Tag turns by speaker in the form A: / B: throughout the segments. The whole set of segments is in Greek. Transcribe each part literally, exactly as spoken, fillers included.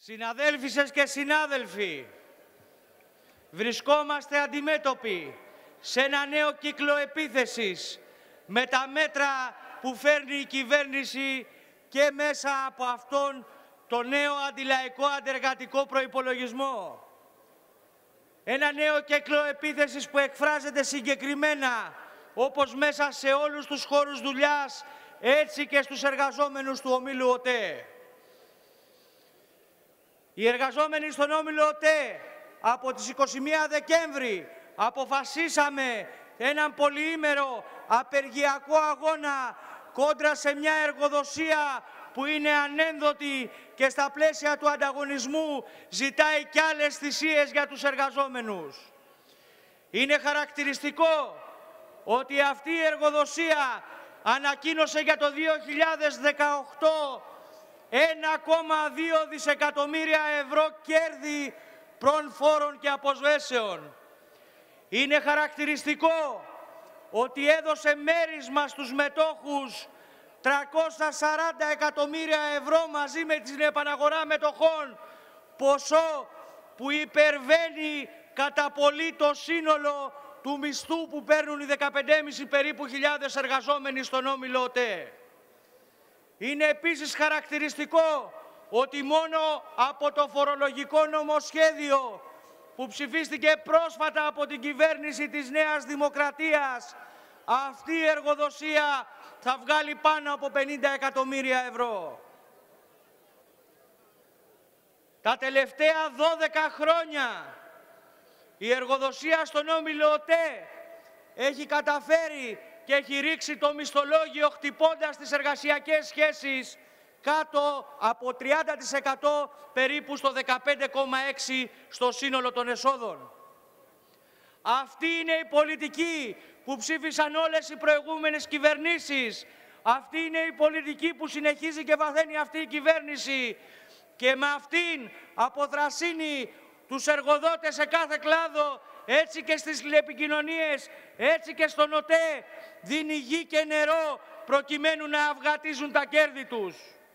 A: Συναδέλφισες και συνάδελφοι, βρισκόμαστε αντιμέτωποι σε ένα νέο κύκλο επίθεσης με τα μέτρα που φέρνει η κυβέρνηση και μέσα από αυτόν το νέο αντιλαϊκό αντεργατικό προϋπολογισμό. Ένα νέο κύκλο επίθεσης που εκφράζεται συγκεκριμένα, όπως μέσα σε όλους τους χώρους δουλειάς, έτσι και στους εργαζόμενους του ομίλου ΟΤΕ. Οι εργαζόμενοι στον όμιλο ΟΤΕ από τις είκοσι μία Δεκέμβρη αποφασίσαμε έναν πολυήμερο απεργιακό αγώνα κόντρα σε μια εργοδοσία που είναι ανένδοτη και στα πλαίσια του ανταγωνισμού ζητάει κι άλλες θυσίες για τους εργαζόμενους. Είναι χαρακτηριστικό ότι αυτή η εργοδοσία ανακοίνωσε για το δύο χιλιάδες δεκαοκτώ ένα κόμμα δύο δισεκατομμύρια ευρώ κέρδη προν φόρων και αποσβέσεων. Είναι χαρακτηριστικό ότι έδωσε μέρισμα στους μετόχους τριακόσια σαράντα εκατομμύρια ευρώ μαζί με την επαναγορά μετοχών, ποσό που υπερβαίνει κατά πολύ το σύνολο του μισθού που παίρνουν οι δεκαπέντε και μισό περίπου χιλιάδες εργαζόμενοι στον όμιλο ΟΤΕ. Είναι επίσης χαρακτηριστικό ότι μόνο από το φορολογικό νομοσχέδιο που ψηφίστηκε πρόσφατα από την κυβέρνηση της Νέας Δημοκρατίας, αυτή η εργοδοσία θα βγάλει πάνω από πενήντα εκατομμύρια ευρώ. Τα τελευταία δώδεκα χρόνια η εργοδοσία στον όμιλο ΟΤΕ έχει καταφέρει και έχει ρίξει το μισθολόγιο χτυπώντας τις εργασιακές σχέσεις κάτω από τριάντα τοις εκατό περίπου στο δεκαπέντε κόμμα έξι τοις εκατό στο σύνολο των εσόδων. Αυτή είναι η πολιτική που ψήφισαν όλες οι προηγούμενες κυβερνήσεις. Αυτή είναι η πολιτική που συνεχίζει και βαθαίνει αυτή η κυβέρνηση. Και με αυτήν αποθρασύνει τους εργοδότες σε κάθε κλάδο, έτσι και στις τηλεπικοινωνίες, έτσι και στον ΟΤΕ, δίνει γη και νερό προκειμένου να αυγατίζουν τα κέρδη τους.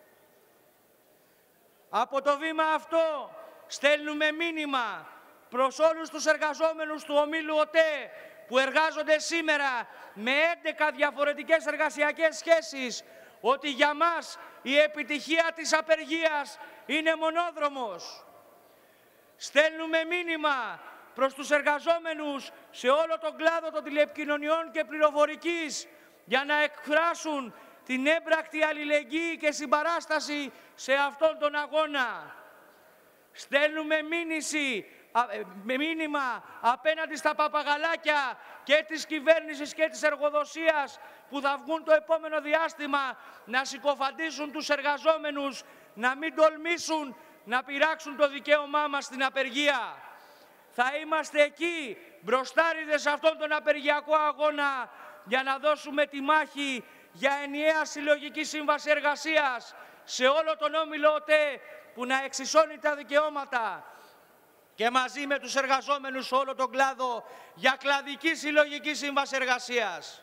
A: Από το βήμα αυτό στέλνουμε μήνυμα προς όλους τους εργαζόμενους του ομίλου ΟΤΕ που εργάζονται σήμερα με έντεκα διαφορετικές εργασιακές σχέσεις, ότι για μας η επιτυχία της απεργίας είναι μονόδρομος. Στέλνουμε μήνυμα προς τους εργαζόμενους σε όλο τον κλάδο των τηλεπικοινωνιών και πληροφορικής για να εκφράσουν την έμπρακτη αλληλεγγύη και συμπαράσταση σε αυτόν τον αγώνα. Στέλνουμε μήνυση, με μήνυμα απέναντι στα παπαγαλάκια και της κυβέρνησης και της εργοδοσίας που θα βγουν το επόμενο διάστημα να συκοφαντήσουν τους εργαζόμενους, να μην τολμήσουν να πειράξουν το δικαίωμά μας στην απεργία. Θα είμαστε εκεί, μπροστάριδες σε αυτόν τον απεργιακό αγώνα, για να δώσουμε τη μάχη για ενιαία συλλογική σύμβαση εργασίας σε όλο τον όμιλο ΟΤΕ που να εξισώνει τα δικαιώματα και μαζί με τους εργαζόμενους σε όλο τον κλάδο για κλαδική συλλογική σύμβαση εργασίας.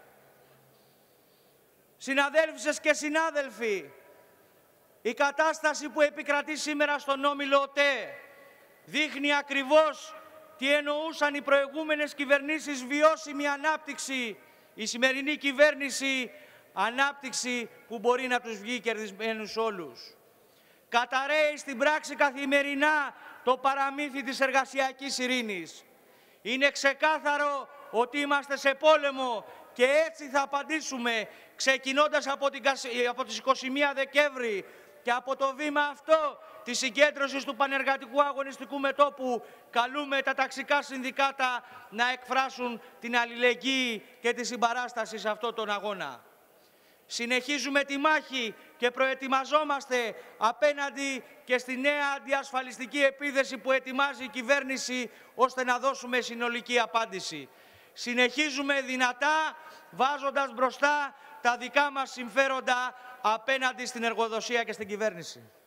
A: Συναδέλφισες και συνάδελφοι, η κατάσταση που επικρατεί σήμερα στον όμιλο ΟΤΕ δείχνει ακριβώς τι εννοούσαν οι προηγούμενες κυβερνήσεις βιώσιμη ανάπτυξη. Η σημερινή κυβέρνηση ανάπτυξη που μπορεί να τους βγει κερδισμένους όλους. Καταραίει στην πράξη καθημερινά το παραμύθι της εργασιακής ειρήνης. Είναι ξεκάθαρο ότι είμαστε σε πόλεμο και έτσι θα απαντήσουμε, ξεκινώντας από, την, από τις είκοσι μία Δεκέμβρη και από το βήμα αυτό της συγκέντρωσης του Πανεργατικού Αγωνιστικού Μετώπου καλούμε τα ταξικά συνδικάτα να εκφράσουν την αλληλεγγύη και τη συμπαράσταση σε αυτόν τον αγώνα. Συνεχίζουμε τη μάχη και προετοιμαζόμαστε απέναντι και στη νέα αντιασφαλιστική επίθεση που ετοιμάζει η κυβέρνηση ώστε να δώσουμε συνολική απάντηση. Συνεχίζουμε δυνατά βάζοντας μπροστά τα δικά μας συμφέροντα απέναντι στην εργοδοσία και στην κυβέρνηση.